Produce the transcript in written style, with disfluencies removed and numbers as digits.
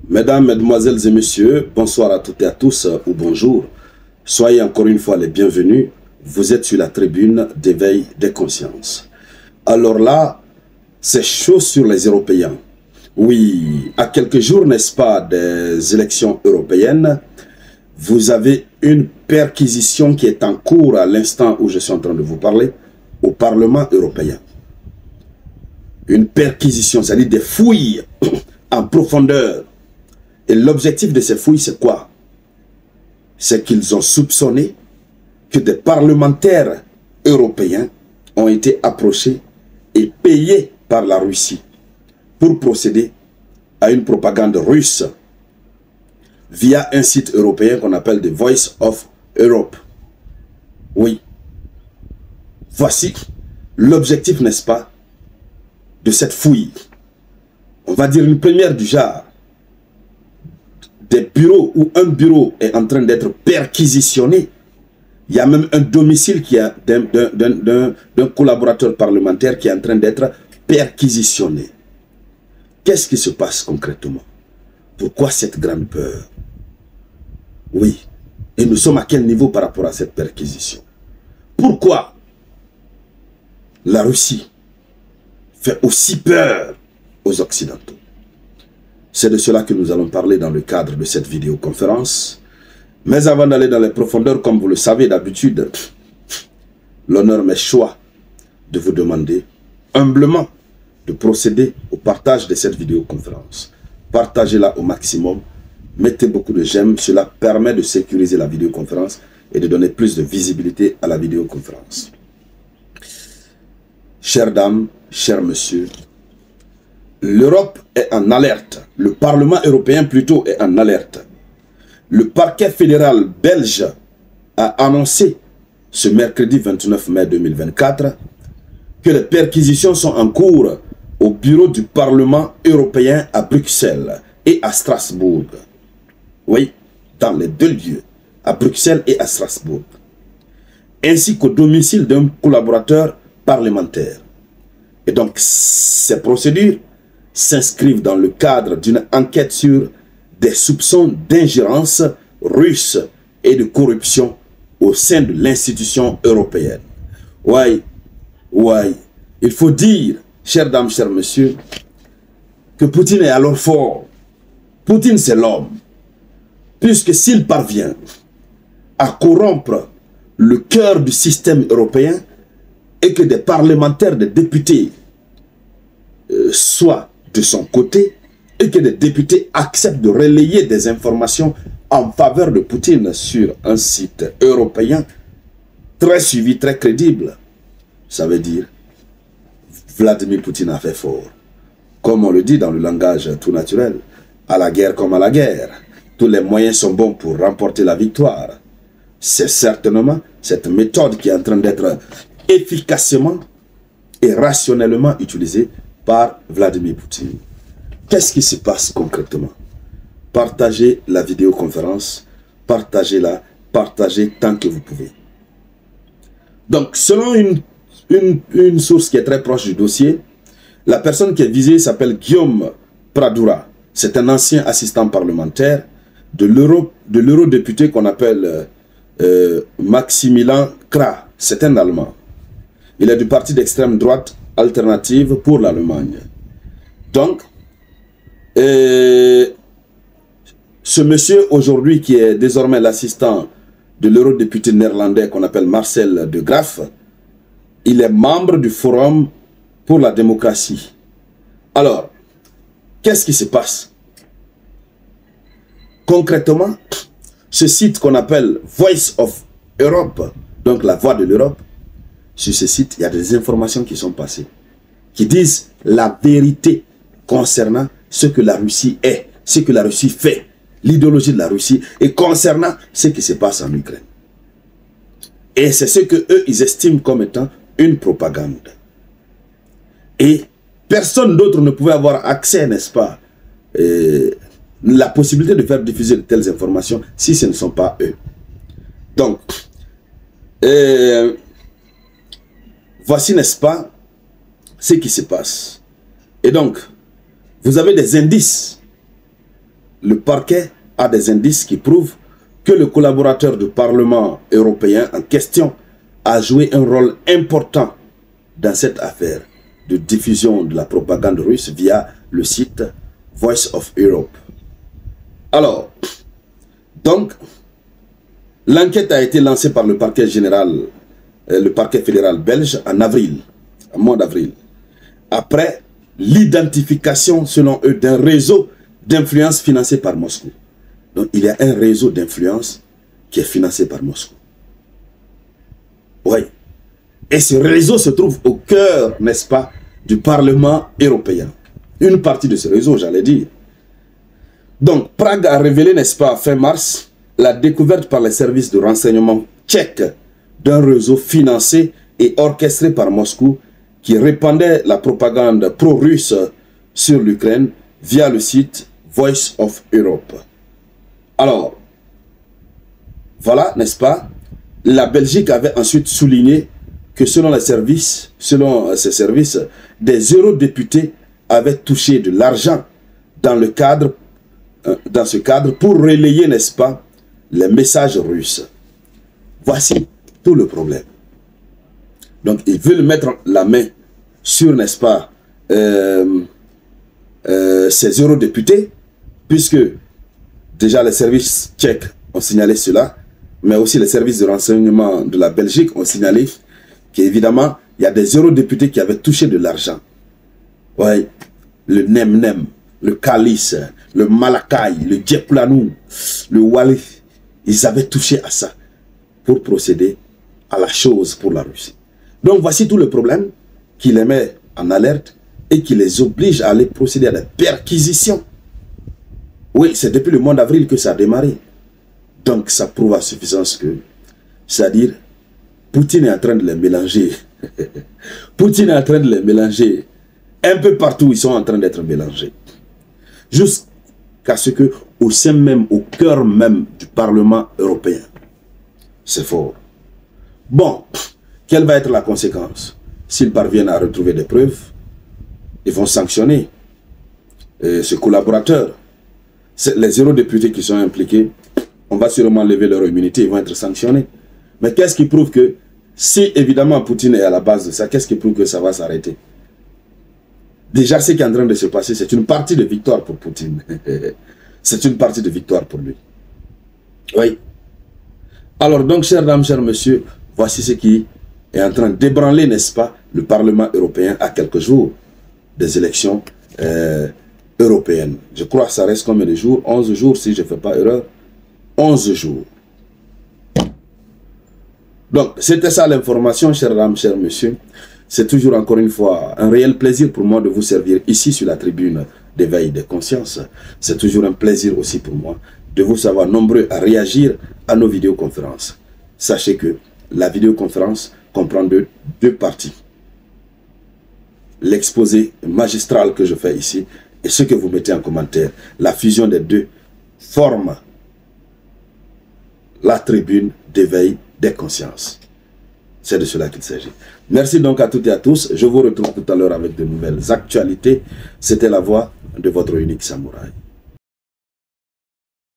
Mesdames, Mesdemoiselles et Messieurs, bonsoir à toutes et à tous, ou bonjour. Soyez encore une fois les bienvenus. Vous êtes sur la tribune d'éveil des consciences. Alors là, c'est chaud sur les Européens. Oui, à quelques jours, n'est-ce pas, des élections européennes, vous avez une perquisition qui est en cours à l'instant où je suis en train de vous parler au Parlement européen. Une perquisition, c'est-à-dire des fouilles en profondeur. Et l'objectif de ces fouilles, c'est quoi? C'est qu'ils ont soupçonné que des parlementaires européens ont été approchés et payés par la Russie pour procéder à une propagande russe via un site européen qu'on appelle The Voice of Europe. Oui. Voici l'objectif, n'est-ce pas, de cette fouille. On va dire une première du genre. Des bureaux où un bureau est en train d'être perquisitionné. Il y a même un domicile d'un collaborateur parlementaire qui est en train d'être perquisitionné. Qu'est-ce qui se passe concrètement? Pourquoi cette grande peur? Oui. Et nous sommes à quel niveau par rapport à cette perquisition? Pourquoi la Russie fait aussi peur aux Occidentaux? C'est de cela que nous allons parler dans le cadre de cette vidéoconférence. Mais avant d'aller dans les profondeurs, comme vous le savez d'habitude, l'honneur m'est choix de vous demander humblement de procéder au partage de cette vidéoconférence. Partagez-la au maximum, mettez beaucoup de j'aime, cela permet de sécuriser la vidéoconférence et de donner plus de visibilité à la vidéoconférence. Chères dames, chers messieurs, l'Europe est en alerte. Le Parlement européen plutôt est en alerte. Le parquet fédéral belge a annoncé ce mercredi 29 mai 2024 que les perquisitions sont en cours au bureau du Parlement européen à Bruxelles et à Strasbourg. Oui, dans les deux lieux, à Bruxelles et à Strasbourg. Ainsi qu'au domicile d'un collaborateur parlementaire. Et donc, ces procédures s'inscrivent dans le cadre d'une enquête sur des soupçons d'ingérence russe et de corruption au sein de l'institution européenne. Ouais, il faut dire, chères dames, chers messieurs, que Poutine est alors fort. Poutine, c'est l'homme. Puisque s'il parvient à corrompre le cœur du système européen et que des parlementaires, des députés soient de son côté et que des députés acceptent de relayer des informations en faveur de Poutine sur un site européen très suivi, très crédible, ça veut dire Vladimir Poutine a fait fort. Comme on le dit dans le langage tout naturel, à la guerre comme à la guerre, tous les moyens sont bons pour remporter la victoire. C'est certainement cette méthode qui est en train d'être efficacement et rationnellement utilisée par Vladimir Poutine. Qu'est-ce qui se passe concrètement? Partagez la vidéoconférence, partagez-la, partagez tant que vous pouvez. Donc, selon une source qui est très proche du dossier, la personne qui est visée s'appelle Guillaume Pradura. C'est un ancien assistant parlementaire de l'eurodéputé qu'on appelle Maximilian Krah. C'est un Allemand. Il est du parti d'extrême droite alternative pour l'Allemagne. Donc, ce monsieur aujourd'hui qui est désormais l'assistant de l'eurodéputé néerlandais qu'on appelle Marcel de Graaf, il est membre du Forum pour la démocratie. Alors, qu'est-ce qui se passe? Concrètement, ce site qu'on appelle Voice of Europe, donc la voix de l'Europe, sur ce site, il y a des informations qui sont passées, qui disent la vérité concernant ce que la Russie est, ce que la Russie fait, l'idéologie de la Russie, et concernant ce qui se passe en Ukraine. Et c'est ce que eux, ils estiment comme étant une propagande. Et personne d'autre ne pouvait avoir accès, n'est-ce pas, la possibilité de faire diffuser de telles informations si ce ne sont pas eux. Donc, voici, n'est-ce pas, ce qui se passe. Et donc, vous avez des indices le parquet a des indices qui prouvent que le collaborateur du Parlement européen en question a joué un rôle important dans cette affaire de diffusion de la propagande russe via le site Voice of Europe. Alors, donc, l'enquête a été lancée par le parquet général, le parquet fédéral belge en avril, en mois d'avril, après l'identification, selon eux, d'un réseau d'influence financé par Moscou. Donc, il y a un réseau d'influence qui est financé par Moscou. Oui. Et ce réseau se trouve au cœur, n'est-ce pas, du Parlement européen. Une partie de ce réseau, j'allais dire. Donc, Prague a révélé, n'est-ce pas, fin mars, la découverte par les services de renseignement tchèques d'un réseau financé et orchestré par Moscou qui répandait la propagande pro-russe sur l'Ukraine via le site Voice of Europe. Alors, voilà, n'est-ce pas, la Belgique avait ensuite souligné que selon ces services, des eurodéputés avaient touché de l'argent dans ce cadre pour relayer, n'est-ce pas, les messages russes. Voici tout le problème. Donc, ils veulent mettre la main sur, n'est-ce pas, ces eurodéputés, puisque déjà les services tchèques ont signalé cela, mais aussi les services de renseignement de la Belgique ont signalé qu'évidemment, il y a des eurodéputés qui avaient touché de l'argent. Oui, le Nem-Nem, le Kalis, le Malakai, le Djeplanou, le Wali, ils avaient touché à ça pour procéder à la chose pour la Russie. Donc voici tout le problème qui les met en alerte et qui les oblige à aller procéder à des perquisitions. Oui, c'est depuis le mois d'avril que ça a démarré. Donc ça prouve à suffisance que, c'est-à-dire, Poutine est en train de les mélanger. Poutine est en train de les mélanger. Un peu partout, ils sont en train d'être mélangés. Jusqu'à ce que, au sein même, au cœur même du Parlement européen. C'est fort. Bon, quelle va être la conséquence? S'ils parviennent à retrouver des preuves, ils vont sanctionner ce collaborateur. Les eurodéputés qui sont impliqués, on va sûrement lever leur immunité, ils vont être sanctionnés. Mais qu'est-ce qui prouve que, si évidemment Poutine est à la base de ça, qu'est-ce qui prouve que ça va s'arrêter? Déjà, ce qui est en train de se passer, c'est une partie de victoire pour Poutine. C'est une partie de victoire pour lui. Oui. Alors donc, chères dames, chers messieurs, voici ce qui est en train d'ébranler, n'est-ce pas, le Parlement européen à quelques jours des élections européennes. Je crois que ça reste combien de jours? 11 jours, si je ne fais pas erreur. 11 jours. Donc, c'était ça l'information, chères dames, chers messieurs. C'est toujours encore une fois un réel plaisir pour moi de vous servir ici sur la tribune d'éveil des consciences. C'est toujours un plaisir aussi pour moi de vous savoir nombreux à réagir à nos vidéoconférences. Sachez que la vidéoconférence comprend deux parties. L'exposé magistral que je fais ici et ce que vous mettez en commentaire. La fusion des deux forme la tribune d'éveil des consciences. C'est de cela qu'il s'agit. Merci donc à toutes et à tous. Je vous retrouve tout à l'heure avec de nouvelles actualités. C'était la voix de votre unique samouraï.